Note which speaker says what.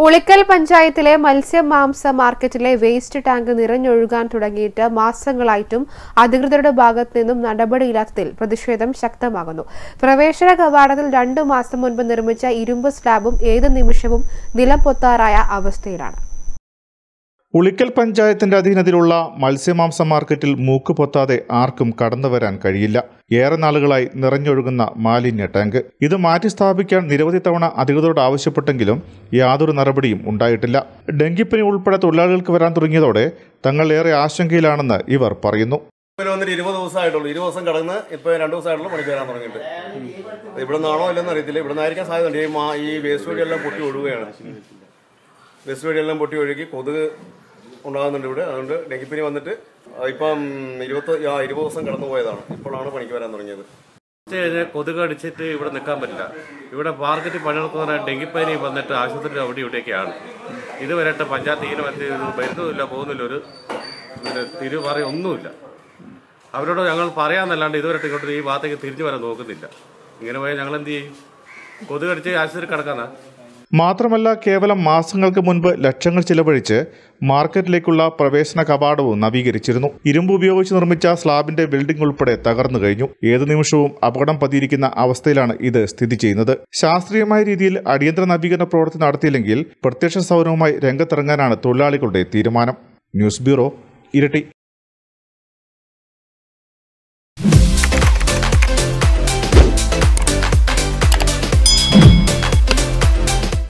Speaker 1: ഉളിക്കൽ പഞ്ചായത്തിലെ മത്സ്യമാംസ മാർക്കറ്റിലെ waste tank നിറഞ്ഞൊഴുകാൻ തുടങ്ങിയിട്ട് മാസങ്ങളായിട്ടും അധികൃതരുടെ ഭാഗത്തു നിന്നും നടപടിയില്ലാത്തതിൽ പ്രതിഷേധം ശക്തമാകുന്നു. പ്രവേശന കവാടത്തിൽ 2 മാസം മുൻപ് നിർമ്മിച്ച ഇരുമ്പ് സ്ലാബും ഏത് നിമിഷവും നിലം പൊത്താറായ അവസ്ഥയിലാണ്.
Speaker 2: ഉളിക്കൽ പഞ്ചായത്തിന്റെ അധീനതയിലുള്ള മത്സ്യമാംസ മാർക്കറ്റിൽ മൂക്ക് പൊത്താതെ ആർക്കും കടന്നുവരാൻ കഴിയില്ല. ഏറെ നാളുകളായി നിറഞ്ഞൊഴുകുന്ന മാലിന്യ ടാങ്ക് ഇത് മാറ്റി സ്ഥാപിക്കാൻ നിരവധി തവണ അധികൃതരോട് ആവശ്യപ്പെട്ടെങ്കിലും യാതൊരു നടപടിയും ഉണ്ടായിട്ടില്ല. ഡെങ്കിപ്പനി ഉൾപ്പെടെ തൊഴിലാളികൾക്ക് വരാൻ തുടങ്ങിയതോടെ തങ്ങൾ ഏറെ ആശങ്കയിലാണെന്ന് ഇവർ പറയുന്നു.
Speaker 3: 20 ദിവസമായിട്ടുള്ളൂ. 20 ദിവസം കടന്ന് ഇപ്പോൾ 2 ദിവസമായിട്ടുള്ള പണിക്ക് വരാൻ തുടങ്ങിയിട്ട്. ഇവിടെ നിന്നാണോ അല്ലെന്ന് അറിയത്തില്ല. ഇവിടെ നിന്നായിരിക്കാൻ സാധ്യതയുണ്ട്. ഈ വേസ്റ്റ് വഴിയെല്ലാം പൊട്ടി ഒഴുകുകയാണ്. വേസ്റ്റ് വഴിയെല്ലാം പൊട്ടി ഒഴുകി കൊതുക് ഉണ്ടാകുന്നുണ്ട് ഇവിടെ. അതുകൊണ്ട് ഡെങ്കിപ്പനി വന്നിട്ട് ഇപ്പം 20 ദിവസം കടന്നു പോയതാണ്. ഇപ്പോഴാണ് പണിക്ക് വരാൻ തുടങ്ങിയത്.
Speaker 4: കൊതുക് അടിച്ചിട്ട് ഇവിടെ നിൽക്കാൻ പറ്റില്ല. ഇവിടെ മാർക്കറ്റ് പണിയെടുക്കുന്ന ഡെങ്കിപ്പനി വന്നിട്ട് ആശുപത്രി അവിടെ ഇവിടെയൊക്കെയാണ്. ഇതുവരെയായിട്ട് പഞ്ചായത്ത് ഇങ്ങനെ വരുന്നുമില്ല, പോകുന്നില്ല, ഒരു തിരുപറി ഒന്നുമില്ല. അവരോട് ഞങ്ങൾ പറയാമെന്നല്ലാണ്ട് ഇതുവരെയായിട്ട് ഇങ്ങോട്ട് ഈ ഭാഗത്തേക്ക് തിരിച്ചു വരാൻ നോക്കുന്നില്ല. ഇങ്ങനെ പോയാൽ ഞങ്ങൾ എന്ത് ചെയ്യും? കൊതുക് അടിച്ച് ആശുപത്രി കിടക്കാനാ.
Speaker 2: മാത്രമല്ല, കേവലം മാസങ്ങൾക്ക് മുൻപ് ലക്ഷങ്ങൾ ചിലവഴിച്ച് മാർക്കറ്റിലേക്കുള്ള പ്രവേശന കവാടവും നവീകരിച്ചിരുന്നു. ഇരുമ്പ് ഉപയോഗിച്ച് നിർമ്മിച്ച സ്ലാബിന്റെ ബിൽഡിംഗ് ഉൾപ്പെടെ തകർന്നു കഴിഞ്ഞു. ഏതു നിമിഷവും അപകടം പതിയിരിക്കുന്ന അവസ്ഥയിലാണ് ഇത് സ്ഥിതി ചെയ്യുന്നത്. ശാസ്ത്രീയമായ രീതിയിൽ അടിയന്തര നവീകരണ പ്രവൃത്തി നടത്തിയില്ലെങ്കിൽ പ്രത്യക്ഷ സമരവുമായി രംഗത്തിറങ്ങാനാണ് തൊഴിലാളികളുടെ തീരുമാനം. News bureau, Iritty.